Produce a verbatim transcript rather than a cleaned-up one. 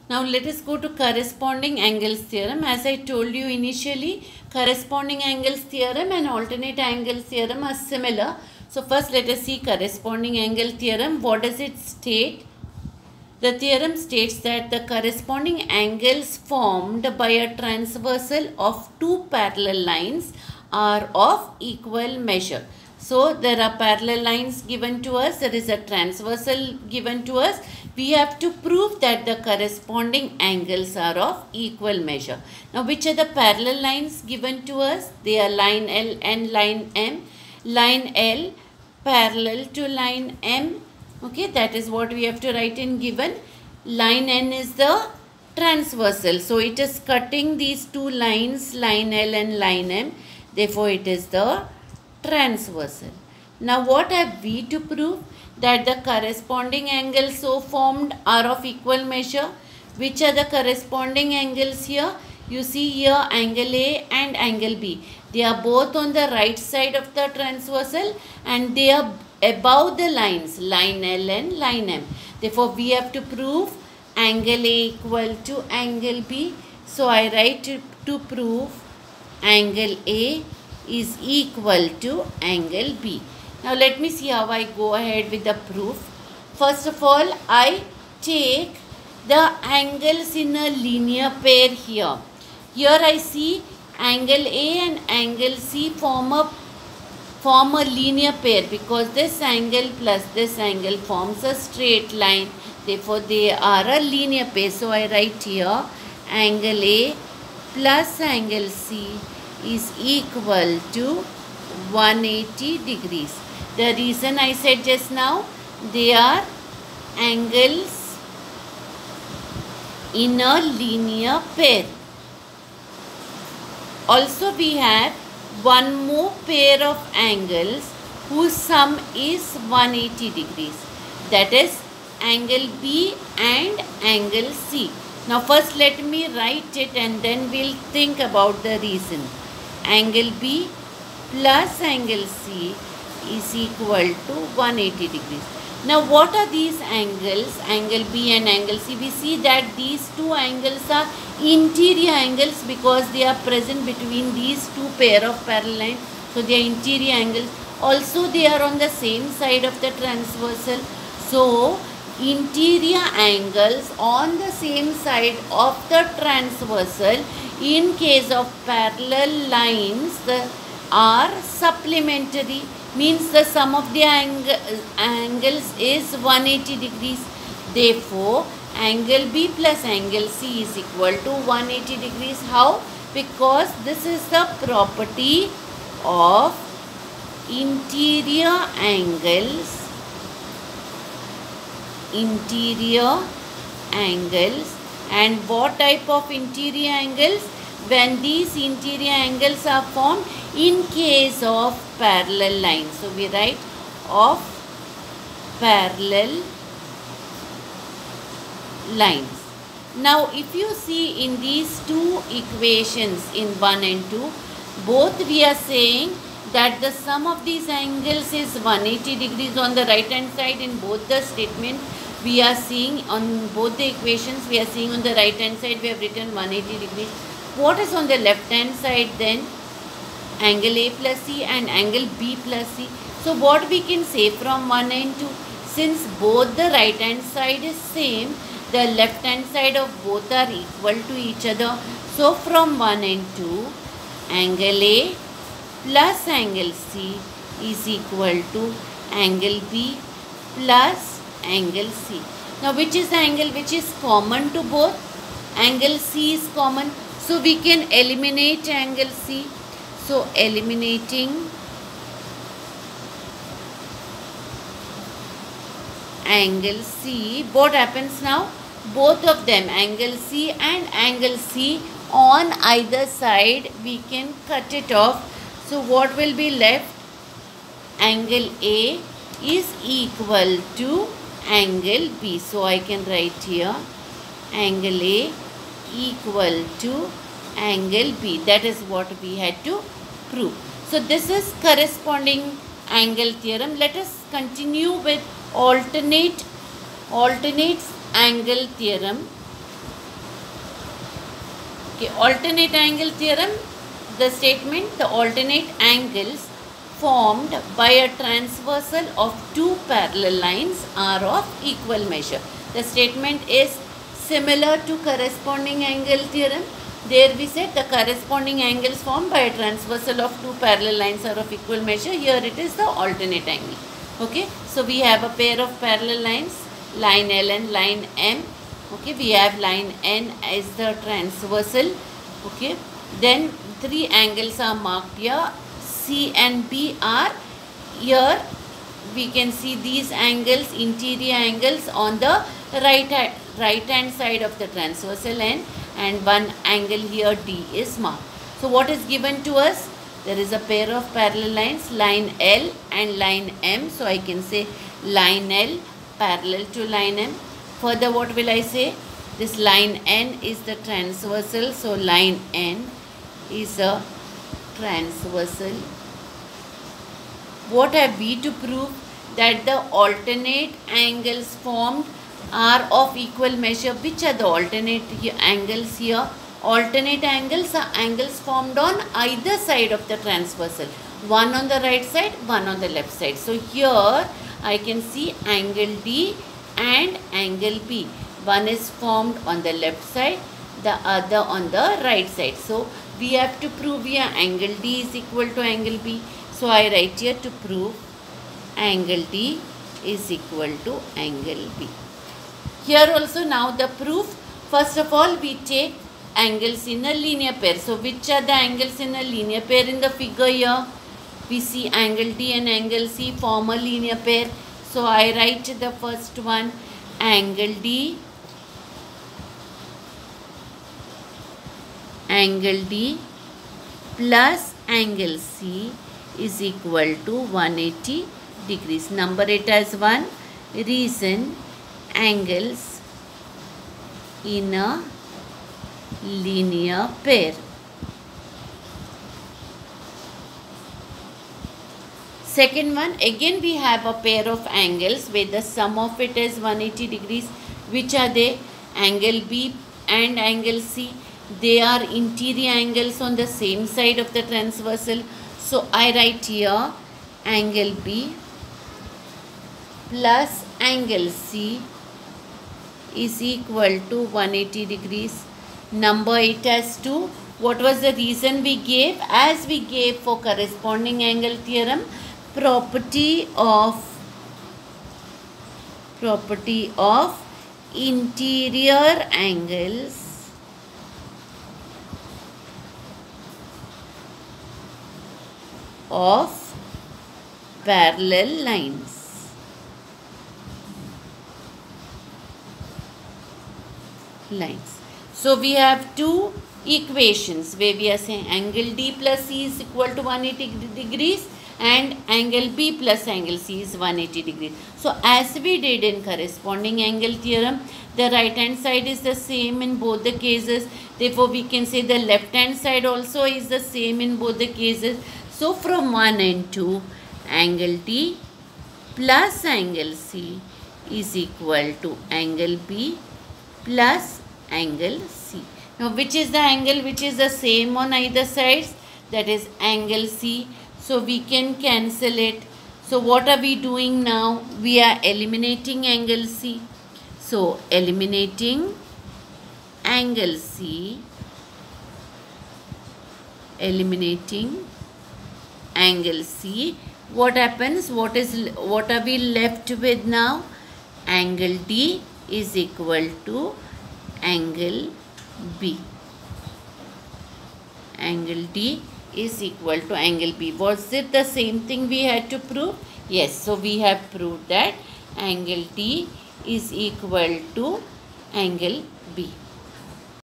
Now let us go to corresponding angles theorem. As I told you initially, corresponding angles theorem and alternate angles theorem are similar. So first let us see corresponding angle theorem. What does it state? The theorem states that the corresponding angles formed by a transversal of two parallel lines are of equal measure. So there are parallel lines given to us, there is a transversal given to us. We have to prove that the corresponding angles are of equal measure. Now which are the parallel lines given to us? They are line L and line M. Line L parallel to line M. Okay, that is what we have to write in given. Line N is the transversal. So it is cutting these two lines, line L and line M. Therefore it is the transversal. Now what have we to prove? That the corresponding angles so formed are of equal measure. Which are the corresponding angles here? You see here angle A and angle B. They are both on the right side of the transversal and they are above the lines, line L and line M. Therefore we have to prove angle A equal to angle B. So I write to, to prove angle A is equal to angle B. Now let me see how I go ahead with the proof. First of all, I take the angles in a linear pair here. Here I see angle A and angle C form a, form a linear pair because this angle plus this angle forms a straight line. Therefore they are a linear pair. So I write here angle A plus angle C is equal to one hundred eighty degrees. The reason I said just now, they are angles in a linear pair. Also we have one more pair of angles whose sum is one hundred eighty degrees. That is angle B and angle C. Now first let me write it and then we'll think about the reason. Angle B plus angle C is equal to one hundred eighty degrees. Now what are these angles, angle B and angle C? We see that these two angles are interior angles because they are present between these two pair of parallel lines. So they are interior angles. Also they are on the same side of the transversal. So interior angles on the same side of the transversal in case of parallel lines the, are supplementary. Means the sum of the ang angles is one hundred eighty degrees. Therefore, angle B plus angle C is equal to one hundred eighty degrees. How? Because this is the property of interior angles. Interior angles. And what type of interior angles? When these interior angles are formed in case of parallel lines. So we write of parallel lines. Now if you see in these two equations in one and two, both we are saying that the sum of these angles is one hundred eighty degrees on the right hand side. In both the statements we are seeing on both the equations, we are seeing on the right hand side we have written one hundred eighty degrees. What is on the left hand side then? Angle A plus C and angle B plus C. So what we can say from one and two? Since both the right hand side is same, the left hand side of both are equal to each other. So from one and two, angle A plus angle C is equal to angle B plus angle C. Now which is the angle which is common to both? Angle C is common. So we can eliminate angle C. So eliminating angle C, what happens now? Both of them, angle C and angle C on either side, we can cut it off. So what will be left? Angle A is equal to angle B. So I can write here angle A equal to angle B. That is what we had to prove. So this is corresponding angle theorem. Let us continue with alternate alternate angle theorem. Okay, alternate angle theorem, the statement, the alternate angles formed by a transversal of two parallel lines are of equal measure. The statement is similar to corresponding angle theorem. There we said the corresponding angles formed by a transversal of two parallel lines are of equal measure. Here it is the alternate angle. Okay, so we have a pair of parallel lines, line L and line M. Okay, we have line N as the transversal. Okay, then three angles are marked here. C and B are here. We can see these angles, interior angles on the right hand, right hand side of the transversal line, and one angle here D is marked. So what is given to us? There is a pair of parallel lines, line L and line M. So I can say line L parallel to line M. Further, what will I say? This line N is the transversal. So line N is a transversal. What have we to prove? That the alternate angles formed are of equal measure. Which are the alternate angles here? Alternate angles are angles formed on either side of the transversal. One on the right side, one on the left side. So here I can see angle D and angle B. One is formed on the left side, the other on the right side. So we have to prove here angle D is equal to angle B. So I write here to prove angle D is equal to angle B. Here also now the proof. First of all we take angles in a linear pair. So which are the angles in a linear pair in the figure here? We see angle D and angle C form a linear pair. So I write the first one, angle D, angle D plus angle C is equal to one hundred eighty degrees. Number it as one. Reason angles in a linear pair. Second one, again we have a pair of angles where the sum of it is one hundred eighty degrees. Which are they? Angle B and angle C. They are interior angles on the same side of the transversal. So I write here angle B plus angle C is equal to one hundred eighty degrees. Number it as two. What was the reason we gave? As we gave for corresponding angle theorem, property of property of interior angles of parallel lines. Lines. So we have two equations where we are saying angle D plus C is equal to one hundred eighty degrees and angle B plus angle C is one hundred eighty degrees. So as we did in corresponding angle theorem, the right hand side is the same in both the cases. Therefore we can say the left hand side also is the same in both the cases. So from one and two, angle D plus angle C is equal to angle B plus angle C. Now which is the angle which is the same on either sides? That is angle C. So we can cancel it. So what are we doing now? We are eliminating angle C. So eliminating angle C, eliminating angle C. What happens? What is what are we left with now? Angle D is equal to angle B. Angle D is equal to angle B. Was it the same thing we had to prove? Yes. So we have proved that angle D is equal to angle B.